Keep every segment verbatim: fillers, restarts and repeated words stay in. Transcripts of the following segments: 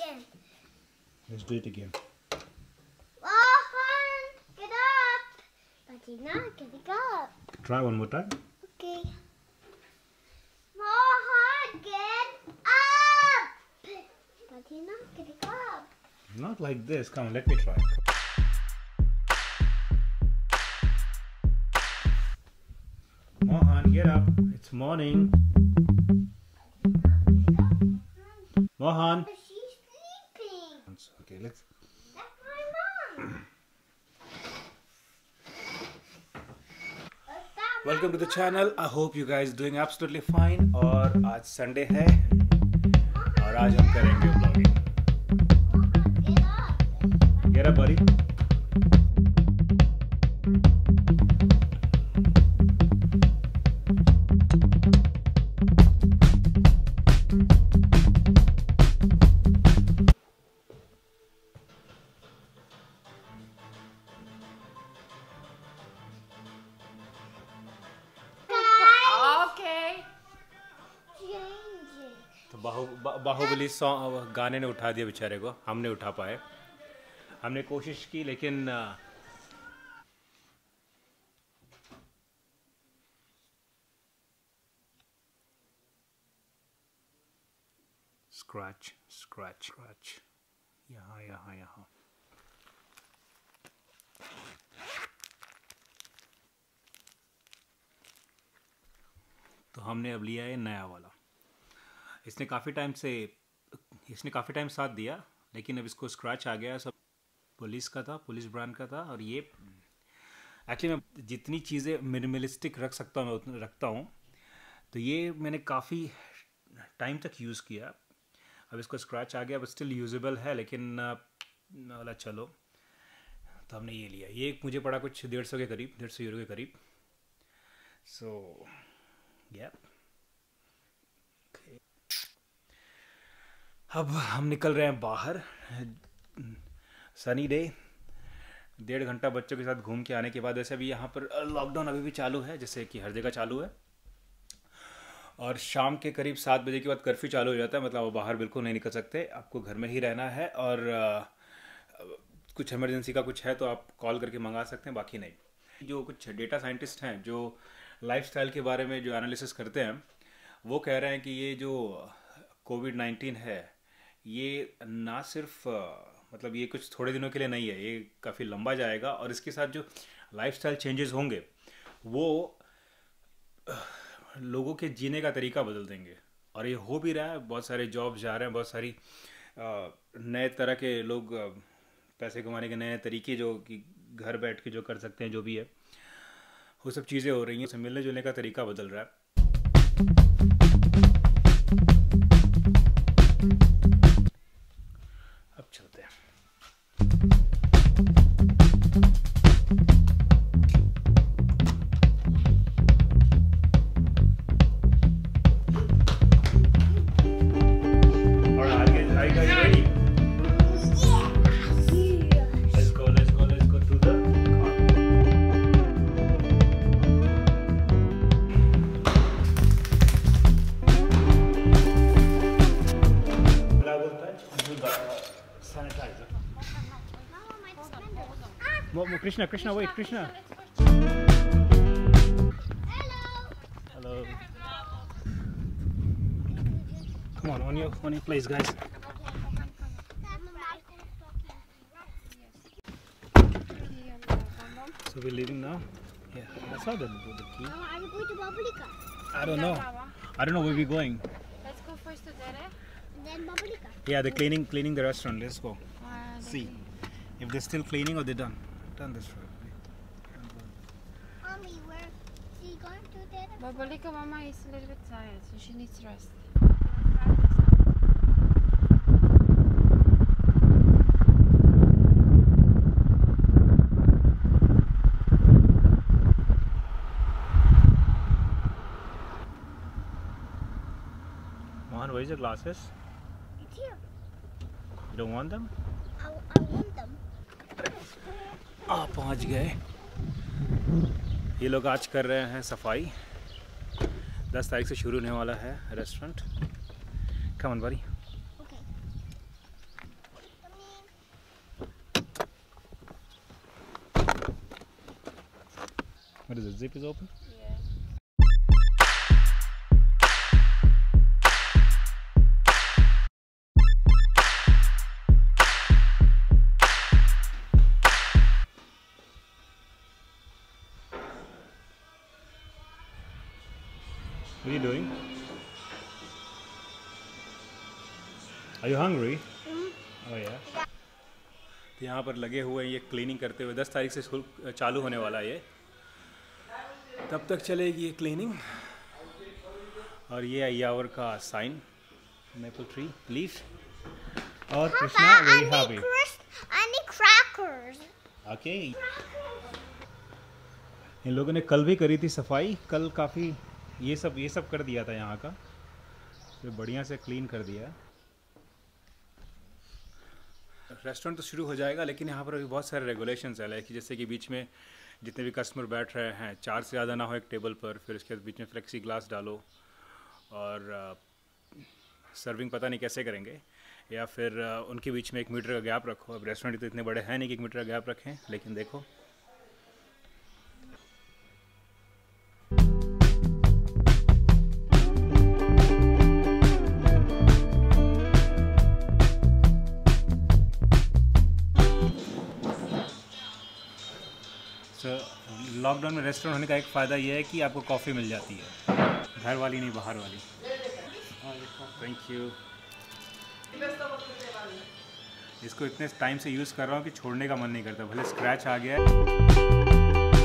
again. Let's do it again. Mohan, get up. Martina, get up. Try one more time. Okay. Mohan, get up. Martina, get up. Not like this. Come on, let me try. Mohan, get up. It's morning. Mohan. She's sleeping. Okay, let's. That's my mom. Welcome to the channel. I hope you guys doing absolutely fine. और आज Sunday है और आज हम करेंगे vlogging. Get up. Get up, buddy. तो बाहु बा, Baahubali song गाने ने उठा दिया बेचारे को. हम नहीं उठा पाए. हमने कोशिश की लेकिन स्क्रैच स्क्रैच स्क्रैच यहाँ यहाँ यहाँ. तो हमने अब लिया है नया वाला. इसने काफ़ी टाइम से इसने काफ़ी टाइम साथ दिया लेकिन अब इसको स्क्रैच आ गया. सब पुलिस का था, पुलिस ब्रांड का था. और ये एक्चुअली मैं जितनी चीज़ें मिनिमलिस्टिक रख सकता हूँ मैं उतनी रखता हूँ. तो ये मैंने काफ़ी टाइम तक यूज़ किया. अब इसको स्क्रैच आ गया. अब स्टिल यूजेबल है लेकिन वाला चलो. तो हमने ये लिया. ये मुझे पड़ा कुछ डेढ़ सौ के करीब, डेढ़ सौ यूरो के करीब. सो या अब हम निकल रहे हैं बाहर. Sunny day. डेढ़ घंटा बच्चों के साथ घूम के आने के बाद. वैसे अभी यहाँ पर लॉकडाउन अभी भी चालू है जैसे कि हर जगह चालू है. और शाम के करीब सात बजे के बाद कर्फ्यू चालू हो जाता है. मतलब वो बाहर बिल्कुल नहीं निकल सकते. आपको घर में ही रहना है. और आ, कुछ इमरजेंसी का कुछ है तो आप कॉल करके मंगा सकते हैं, बाकी नहीं. जो कुछ डेटा साइंटिस्ट हैं जो लाइफस्टाइल के बारे में जो एनालिसिस करते हैं वो कह रहे हैं कि ये जो कोविड नाइन्टीन है ये ना सिर्फ मतलब ये कुछ थोड़े दिनों के लिए नहीं है. ये काफ़ी लंबा जाएगा और इसके साथ जो लाइफस्टाइल चेंजेस होंगे वो लोगों के जीने का तरीका बदल देंगे. और ये हो भी रहा है. बहुत सारे जॉब्स जा रहे हैं. बहुत सारी नए तरह के लोग पैसे कमाने के नए तरीके जो कि घर बैठ के जो कर सकते हैं जो भी है वो सब चीज़ें हो रही हैं. उससे मिलने जुलने का तरीका बदल रहा है. अब चलते हैं. Krishna, Krishna, wait, Krishna. Hello. Hello. Come on, on your on your place, guys. So we're leaving now. Yeah, I saw the the key. Are we going to Babulica? I don't know. I don't know where we're going. Let's go first to Dere. Then Babulica. Yeah, they're cleaning cleaning the restaurant. Let's go. Uh, See if they're still cleaning or they're done. Done this right. Mommy, where are you going to Dere? Babalika Mama is a little bit tired, so she needs rest. Mohan, where's your glasses? It's here. You don't want them? I, I want them. आ पहुंच गए. ये लोग आज कर रहे हैं सफाई. दस तारीख से शुरू होने वाला है restaurant. Come on buddy. Okay. What is it? Zip is open? Yeah. What are you doing? Are you hungry? Oh yeah. तो यहाँ पर लगे हुए हैं ये क्लीनिंग करते हुए। दस तारीख से स्कूल चालू होने वाला है ये, तब तक चलेगी ये क्लीनिंग। और ये यावर का साइन, मेपल ट्री लीफ। और Krishna very happy. I need crackers. Okay, इन लोगों ने कल भी करी थी सफाई। कल काफ़ी ये सब ये सब कर दिया था यहाँ का, तो बढ़िया से क्लीन कर दिया। रेस्टोरेंट तो शुरू हो जाएगा, लेकिन यहाँ पर अभी बहुत सारे रेगुलेशंस है, लाइक जैसे कि बीच में जितने भी कस्टमर बैठ रहे हैं चार से ज़्यादा ना हो एक टेबल पर, फिर उसके बीच में फ्लेक्सी ग्लास डालो, और सर्विंग पता नहीं कैसे करेंगे, या फिर उनके बीच में एक मीटर का गैप रखो। अब रेस्टोरेंट तो इतने बड़े हैं नहीं कि एक मीटर का गैप रखें, लेकिन देखो लॉकडाउन में रेस्टोरेंट होने का एक फ़ायदा ये है कि आपको कॉफ़ी मिल जाती है, घर वाली नहीं बाहर वाली। Thank you. इसको इतने टाइम से यूज़ कर रहा हूँ कि छोड़ने का मन नहीं करता, भले स्क्रैच आ गया है।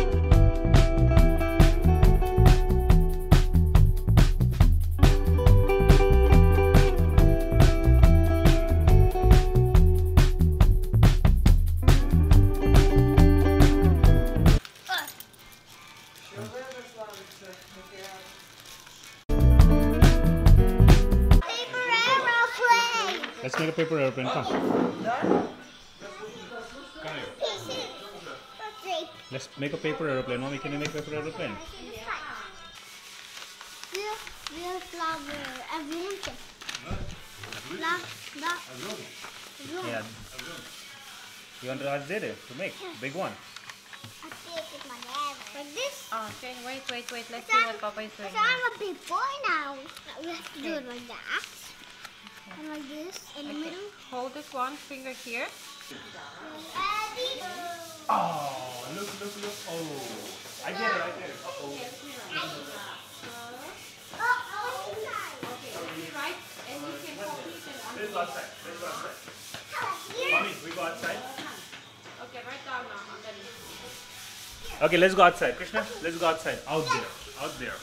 Let's make a paper airplane. Come. Come here. Let's make a paper airplane. Mommy, can you make a paper airplane? Real, real flower. Avunche. La, la. Yeah. You want to ask Dede to make big one? I take it my dad. Like this. Oh, okay, wait, wait, wait. Let's see what Papa is doing. So I'm a big boy now. We have to do it like that. And like this in the Okay. middle. Hold this one finger here. Ready? Oh, look, look, look. Oh, I get it, I get it. Uh-oh. Oh, oh, inside. Right, and you can copy it and Let's go outside. Let's go outside. Here. Mommy, we go outside. Okay, right down now. And then Okay, let's go outside. Krishna, let's go outside. Out there. Out there.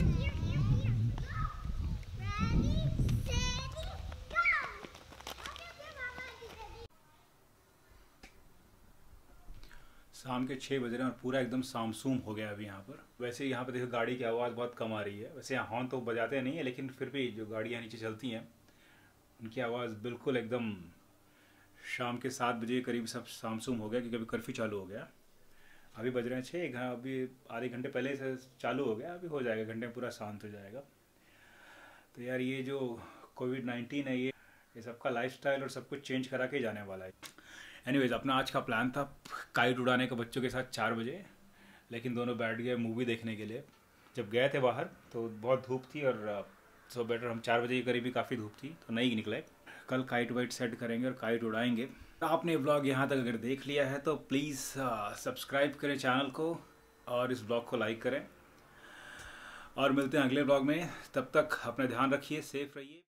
शाम के छः बज रहे हैं और पूरा एकदम सामसूम हो गया अभी यहाँ पर। वैसे यहाँ पर देखो गाड़ी की आवाज़ बहुत कम आ रही है। वैसे यहाँ हॉर्न तो बजाते नहीं है, लेकिन फिर भी जो गाड़ियाँ नीचे चलती हैं उनकी आवाज़ बिल्कुल एकदम शाम के सात बजे के करीब सब सामसूम हो गया, क्योंकि अभी कर्फ्यू चालू हो गया। अभी बज रहे हैं छः, अभी आधे घंटे पहले से चालू हो गया, अभी हो जाएगा घंटे में पूरा शांत हो जाएगा। तो यार ये जो कोविड नाइन्टीन है ये ये सबका लाइफस्टाइल और सब कुछ चेंज करा के जाने वाला है। एनीवेज, अपना आज का प्लान था काइट उड़ाने का बच्चों के साथ चार बजे, लेकिन दोनों बैठ गए मूवी देखने के लिए। जब गए थे बाहर तो बहुत धूप थी, और सो बेटर हम चार बजे के करीब भी काफ़ी धूप थी तो नहीं निकले। कल काइट वाइट सेट करेंगे और काइट उड़ाएंगे। आपने ब्लॉग यहाँ तक अगर देख लिया है तो प्लीज़ सब्सक्राइब करें चैनल को और इस ब्लॉग को लाइक करें, और मिलते हैं अगले ब्लॉग में। तब तक अपना ध्यान रखिए, सेफ रहिए।